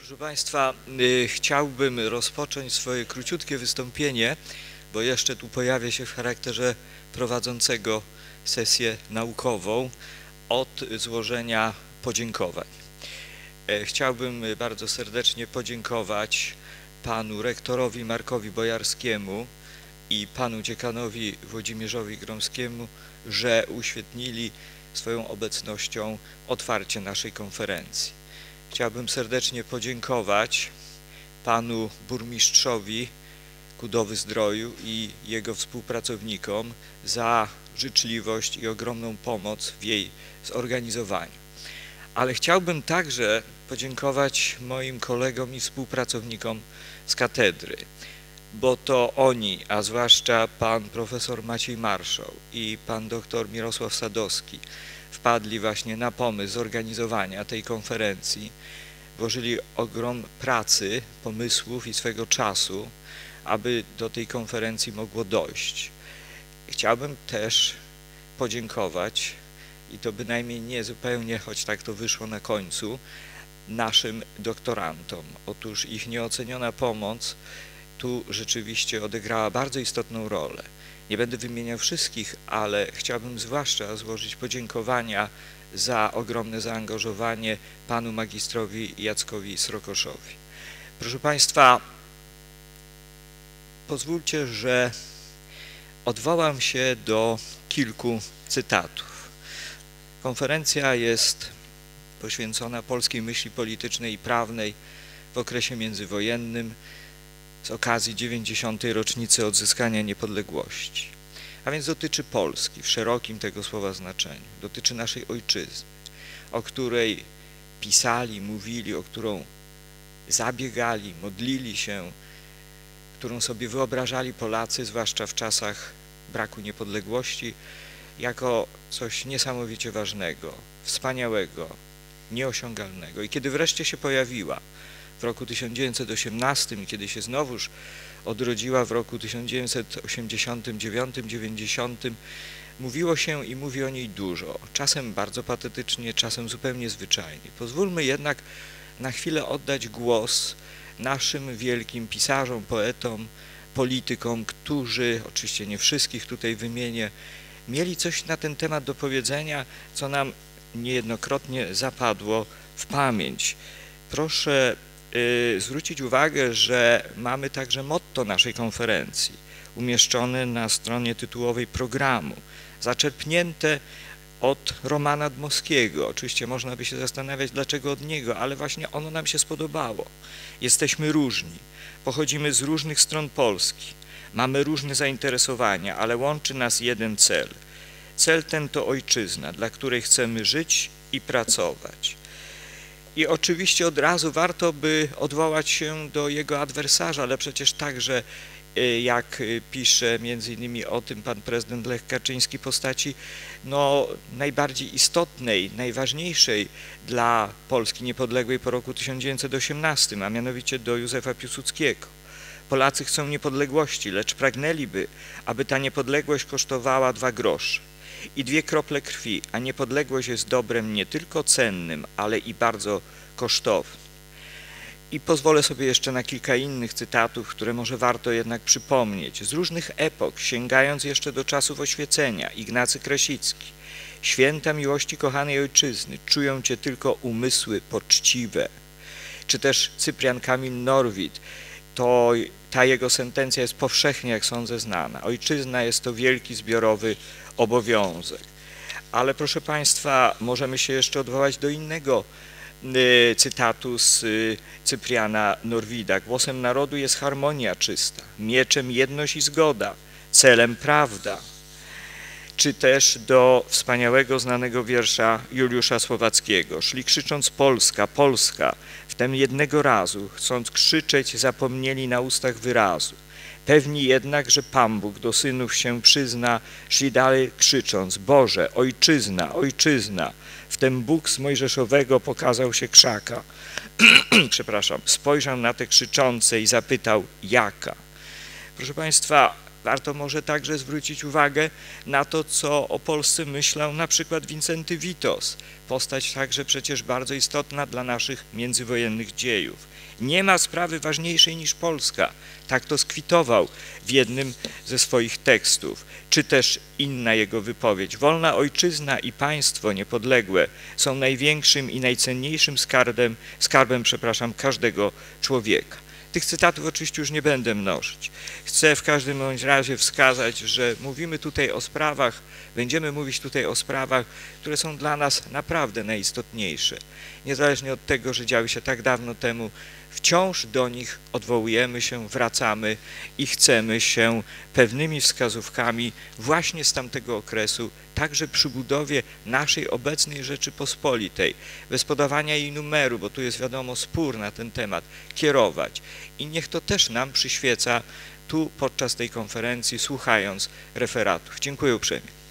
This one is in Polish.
Proszę Państwa, chciałbym rozpocząć swoje króciutkie wystąpienie, bo jeszcze tu pojawię się w charakterze prowadzącego sesję naukową, od złożenia podziękowań. Chciałbym bardzo serdecznie podziękować panu rektorowi Markowi Bojarskiemu i panu dziekanowi Włodzimierzowi Gromskiemu, że uświetnili swoją obecnością otwarcie naszej konferencji. Chciałbym serdecznie podziękować panu burmistrzowi Kudowy-Zdroju i jego współpracownikom za życzliwość i ogromną pomoc w jej zorganizowaniu. Ale chciałbym także podziękować moim kolegom i współpracownikom z katedry, bo to oni, a zwłaszcza pan profesor Maciej Marszał i pan doktor Mirosław Sadowski wpadli właśnie na pomysł zorganizowania tej konferencji, włożyli ogrom pracy, pomysłów i swego czasu, aby do tej konferencji mogło dojść. Chciałbym też podziękować, i to bynajmniej nie zupełnie, choć tak to wyszło na końcu, naszym doktorantom. Otóż ich nieoceniona pomoc tu rzeczywiście odegrała bardzo istotną rolę. Nie będę wymieniał wszystkich, ale chciałbym zwłaszcza złożyć podziękowania za ogromne zaangażowanie panu magistrowi Jackowi Srokoszowi. Proszę Państwa, pozwólcie, że odwołam się do kilku cytatów. Konferencja jest poświęcona polskiej myśli politycznej i prawnej w okresie międzywojennym z okazji 90. rocznicy odzyskania niepodległości. A więc dotyczy Polski w szerokim tego słowa znaczeniu, dotyczy naszej ojczyzny, o której pisali, mówili, o którą zabiegali, modlili się, którą sobie wyobrażali Polacy, zwłaszcza w czasach braku niepodległości, jako coś niesamowicie ważnego, wspaniałego, nieosiągalnego. I kiedy wreszcie się pojawiła w roku 1918 i kiedy się znowuż odrodziła w roku 1989-90, mówiło się i mówi o niej dużo, czasem bardzo patetycznie, czasem zupełnie zwyczajnie. Pozwólmy jednak na chwilę oddać głos naszym wielkim pisarzom, poetom, politykom, którzy, oczywiście nie wszystkich tutaj wymienię, mieli coś na ten temat do powiedzenia, co nam niejednokrotnie zapadło w pamięć. Proszę zwrócić uwagę, że mamy także motto naszej konferencji, umieszczone na stronie tytułowej programu, zaczerpnięte od Romana Dmowskiego. Oczywiście można by się zastanawiać, dlaczego od niego, ale właśnie ono nam się spodobało. Jesteśmy różni, pochodzimy z różnych stron Polski, mamy różne zainteresowania, ale łączy nas jeden cel. Cel ten to ojczyzna, dla której chcemy żyć i pracować. I oczywiście od razu warto by odwołać się do jego adwersarza, ale przecież także, jak pisze między innymi o tym pan prezydent Lech Kaczyński, postaci najbardziej istotnej, najważniejszej dla Polski niepodległej po roku 1918, a mianowicie do Józefa Piłsudskiego. Polacy chcą niepodległości, lecz pragnęliby, aby ta niepodległość kosztowała 2 grosze i 2 krople krwi, a niepodległość jest dobrem nie tylko cennym, ale i bardzo kosztownym. I pozwolę sobie jeszcze na kilka innych cytatów, które może warto jednak przypomnieć. Z różnych epok, sięgając jeszcze do czasów Oświecenia, Ignacy Krasicki: święta miłości kochanej ojczyzny, czują cię tylko umysły poczciwe. Czy też Cyprian Kamil Norwid, ta jego sentencja jest powszechnie, jak sądzę, znana. Ojczyzna jest to wielki zbiorowy obowiązek. Ale proszę Państwa, możemy się jeszcze odwołać do innego cytatu z Cypriana Norwida. Głosem narodu jest harmonia czysta, mieczem jedność i zgoda, celem prawda. Czy też do wspaniałego, znanego wiersza Juliusza Słowackiego: szli krzycząc Polska, Polska, wtem jednego razu, chcąc krzyczeć, zapomnieli na ustach wyrazu. Pewni jednak, że Pan Bóg do synów się przyzna, szli dalej krzycząc: Boże, ojczyzna, ojczyzna. Wtem Bóg z Mojżeszowego pokazał się krzaka. Przepraszam, spojrzał na te krzyczące i zapytał: jaka? Proszę Państwa, Warto może także zwrócić uwagę na to, co o Polsce myślał na przykład Wincenty Witos, postać także przecież bardzo istotna dla naszych międzywojennych dziejów. Nie ma sprawy ważniejszej niż Polska. Tak to skwitował w jednym ze swoich tekstów, czy też inna jego wypowiedź. Wolna ojczyzna i państwo niepodległe są największym i najcenniejszym skarbem każdego człowieka. Tych cytatów oczywiście już nie będę mnożyć. Chcę w każdym bądź razie wskazać, że mówimy tutaj o sprawach, będziemy mówić tutaj o sprawach, które są dla nas naprawdę najistotniejsze. Niezależnie od tego, że działy się tak dawno temu, wciąż do nich odwołujemy się, wracamy i chcemy się pewnymi wskazówkami właśnie z tamtego okresu, także przy budowie naszej obecnej Rzeczypospolitej, bez podawania jej numeru, bo tu jest wiadomo spór na ten temat, kierować. I niech to też nam przyświeca tu podczas tej konferencji, słuchając referatów. Dziękuję uprzejmie.